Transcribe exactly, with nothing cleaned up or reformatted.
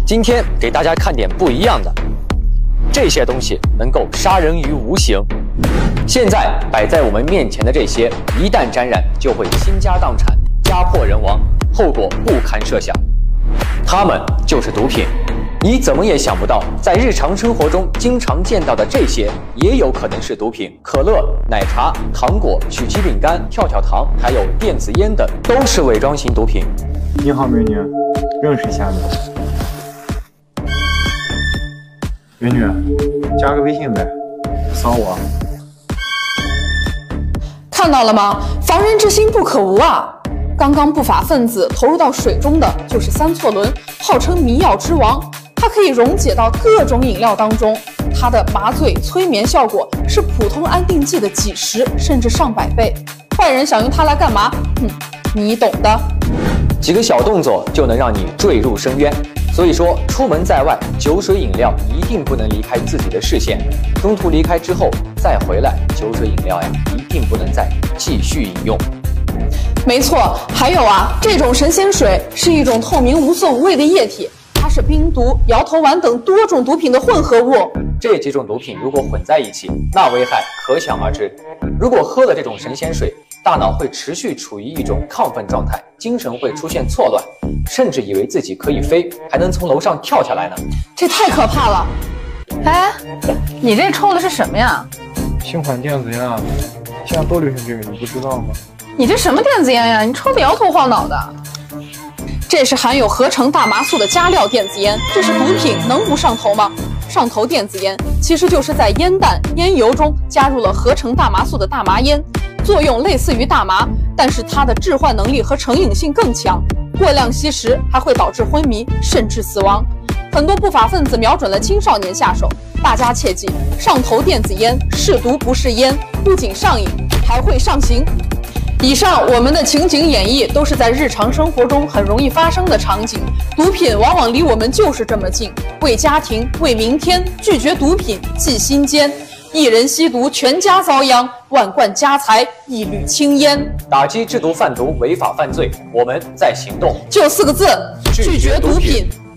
今天给大家看点不一样的，这些东西能够杀人于无形。现在摆在我们面前的这些，一旦沾染，就会倾家荡产、家破人亡，后果不堪设想。它们就是毒品。你怎么也想不到，在日常生活中经常见到的这些，也有可能是毒品。可乐、奶茶、糖果、曲奇饼干、跳跳糖，还有电子烟等，都是伪装型毒品。 你好，美女，认识一下你。美女，加个微信呗，扫我。 看到了吗？防人之心不可无啊！刚刚不法分子投入到水中的就是三唑仑，号称迷药之王。它可以溶解到各种饮料当中，它的麻醉催眠效果是普通安定剂的几十甚至上百倍。坏人想用它来干嘛？嗯，你懂的。 几个小动作就能让你坠入深渊。所以说，出门在外，酒水饮料一定不能离开自己的视线。中途离开之后再回来，酒水饮料呀，一定不能再继续饮用。 没错，还有啊，这种神仙水是一种透明、无色无味的液体。它是冰毒、摇头丸等多种毒品的混合物。 这几种毒品如果混在一起，那危害可想而知。如果喝了这种神仙水，大脑会持续处于一种亢奋状态，精神会出现错乱，甚至以为自己可以飞，还能从楼上跳下来呢。 这太可怕了！ 哎，你这抽的是什么呀？ 新款电子烟啊，现在都流行这个，你不知道吗？ 你这什么电子烟呀？你抽的摇头晃脑的。 这是含有合成大麻素的加料电子烟，这是毒品，能不上头吗？上头电子烟其实就是在烟弹、烟油中加入了合成大麻素的大麻烟，作用类似于大麻，但是它的致幻能力和成瘾性更强，过量吸食还会导致昏迷甚至死亡。很多不法分子瞄准了青少年下手，大家切记，上头电子烟是毒不是烟，不仅上瘾，还会上刑。以上我们的情景演绎都是在日常生活中很容易发生的场景，毒品往往离我们就是这么近。为家庭，为明天，拒绝毒品，记心间。一人吸毒，全家遭殃；万贯家财，一缕青烟。 打击制毒贩毒违法犯罪，我们在行动。 就四个字：拒绝毒品。